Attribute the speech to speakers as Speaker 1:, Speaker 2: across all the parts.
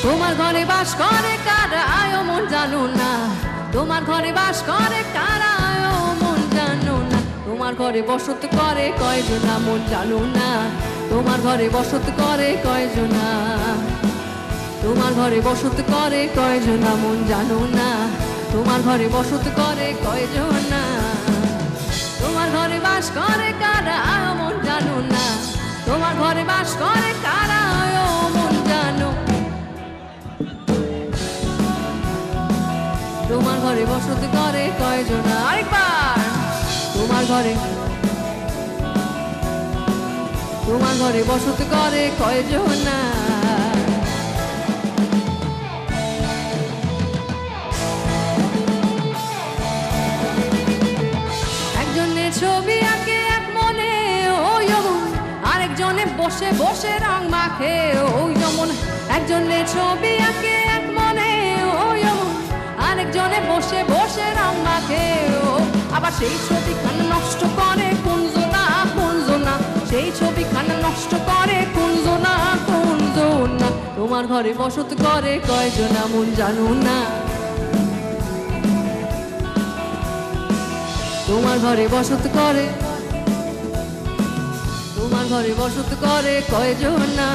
Speaker 1: তোমার ঘরে বাস করে কারা আয়ো মন জানো না, তোমার ঘরে বাস করে কারা আয়ো মন জানো না, তোমার ঘরে বসত করে কয়জনা মন জানো না, তোমার ঘরে বসত করে কয়জনা, তোমার ঘরে বসত করে কয়জনা মন জানো না, তোমার ঘরে বসত করে কয়জনা, তোমার ঘরে বাস করে কারা আয়ো মন জানো না, তোমার ঘরে বাস করে কারা আয়ো মন জানো, তোমার ঘরে বসত করে কয়জনা, আরেকবার তোমার ঘরে, তোমার ঘরে বসত করে কয়জনা, একজনে ছবি আঁকে এক মনে ওই যেমন, আরেকজনে বসে বসে রং মাখে ওই যেমন, একজনে ছবি আঁকে এক মনে ওই যেমন, আরেকজনে বসে বসে রং মাখে ও, আবার সেই ছবিখানা নষ্ট করে কুঞ্জনা কুঞ্জনা, সেই ছবিখানা নষ্ট করে কুঞ্জনা কুঞ্জনা, তোমার ঘরে বসত করে কয়জনা মন জানো না, তোমার ঘরে বসত করে, তোমার ঘরে বসত করে কয়জনা,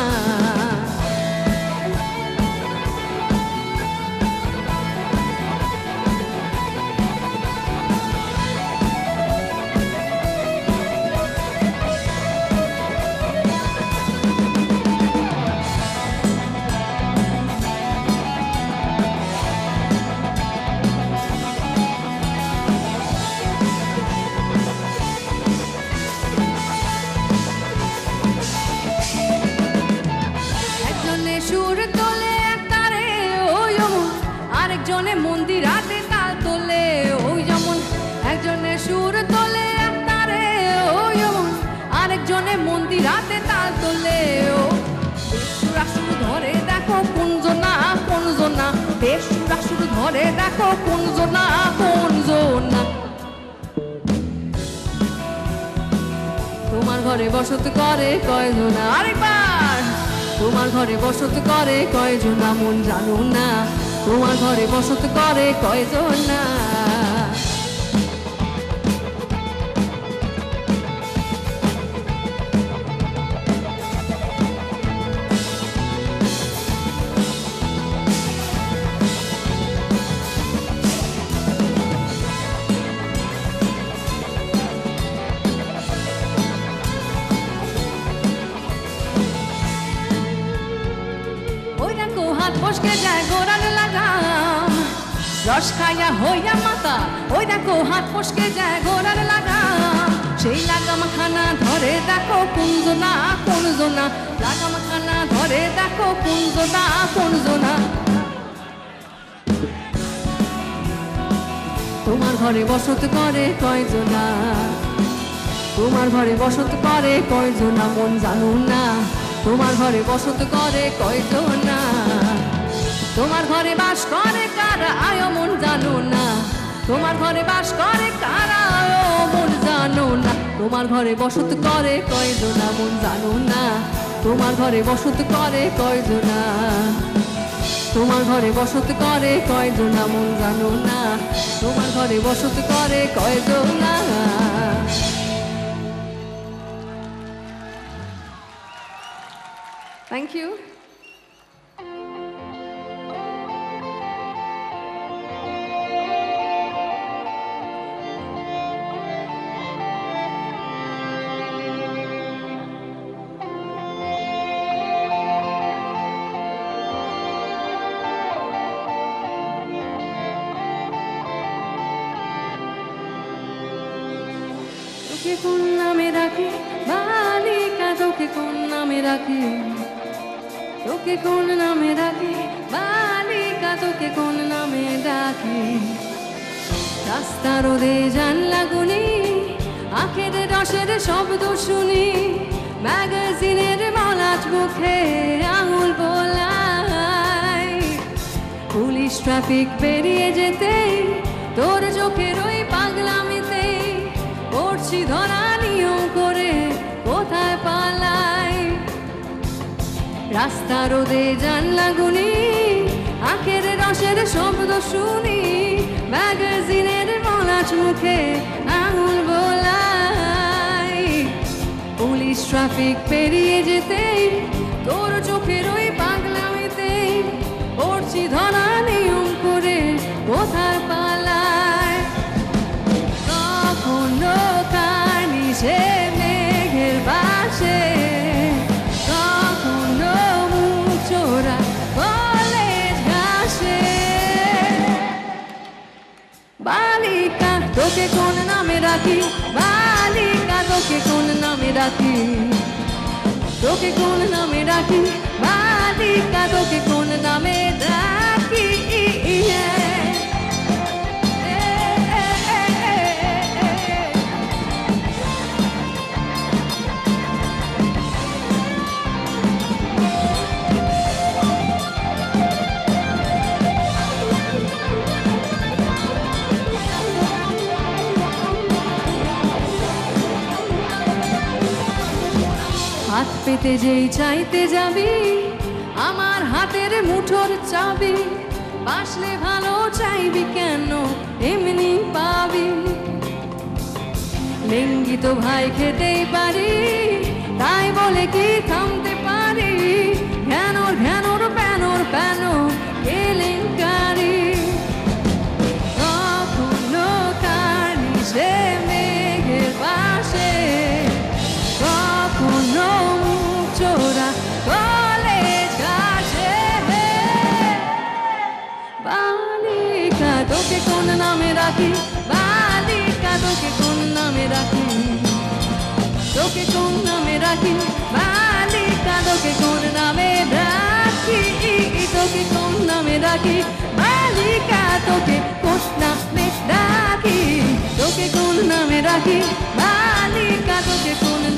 Speaker 1: সুর তোলে এক তারে ওই যেমন, আরেকজনে মন্দিরাতে তাল তোলে ওই যেমন, একজনে সুর তোলে এক তারে ওই যেমন, আরেকজনে মন্দিরাতে তাল তোলে ও, বেসুরাসুর ধরে দেখো কুঞ্জনা কুঞ্জনা, বেসুরাসুর ধরে দেখো কুঞ্জনা কুঞ্জনা, তোমার ঘরে বসত করে কয়জনা, আরেকবার তোমার ঘরে বসত করে কয়জনা মন জানো না, তোমার ঘরে বসত করে কয়জনা, হাত ফসকে যায় গোড়ার লাগাম, রস খাইয়া হইয়া মাতা, ওই দেখো হাত ফসকে যায় গোড়ার লাগাম, সেই লাগাম খানা ধরে দেখো কুঞ্জনা কুঞ্জনা, লাগাম খানা ধরে দেখো কুঞ্জনা কুঞ্জনা, তোমার ঘরে বসত করে কয়জনা, তোমার ঘরে বসত করে কয়জনা মন জানো না, তোমার ঘরে বসত করে কয়জনা, তোমার ঘরে বাস করে কারা আয়ো মন জানো না, তোমার ঘরে বাস করে কারা আয়ো মন জানো না, তোমার ঘরে বসত করে কয়জনা মন জানো না, তোমার ঘরে বসত করে কয়জনা, তোমার ঘরে বসত করে কয়জনা মন জানো না, তোমার ঘরে বসত করে কয়জনা। Thank you. তোকে কোন নামে রাখি বালিকা, তোকে কোন নামে রাখি, তোকে কোন নামে রাখি বালিকা, তোকে কোন নামে ডাকি, রাস্তা রোদে জানলা গুনি, আখের রসের শব্দ শুনি, ম্যাগাজিনের মলাট মুখে আঙুল বোলাই, পুলিশ ট্রাফিক পেরিয়ে যেতে তোর চোখের ওই পাগলামিতে পড়ছি ধরা নিয়ম করে কোথায় পালাই, রাস্তা রোদে জানলা গুনি, নাকের রসের শব্দ শুনি, ম্যাগাজিনের মলাট মুখে আঙুল বোলাই। পুলিশ ট্রাফিক পেরিয়ে যেতেই তোর চোখের ওই পাগলামিতেই পড়ছি ধরা নিয়ম করে কোথায় পালায়। কখনো কার্নিশে মেঘের পাশে, কখনো মুখ চোরা কলেজ ঘাসে। বালিকা তোকে কোন নামে রাখি, বালিকা তোকে কোন নামে রাখি, তোকে কোন নামে রাখি, বালিকা তোকে কোন নামে রাখি। হাত পেতে যেই চাইতে যাবি, আমার হাতের মুঠোর চাবি, বাসলে ভালো চাইবি কেন এমনি পাবি। লেঙ্গি তো ভাই খেতেই পারি, তাই বলে কি থামতে পারি, ঘ্যানোর ঘ্যানোর প্যানোর প্যানো কেলেঙ্কারি। কখনো কার্নিশে মেঘের পাশে, কখনো মুখ চোরা কলেজ ঘাসে। বালিকা তোকে কোন নামে রাখি, বালিকা তোকে কোন নামে রাখি, তোকে কোন নামে রাখি, বালিকা তোকে কোন নামে রাখি, তোকে কোন নামে রাখি, বালিকা তোকে কোন নামে রাখি, তোকে কোন নামে রাখি, বালিকা তোকে কোন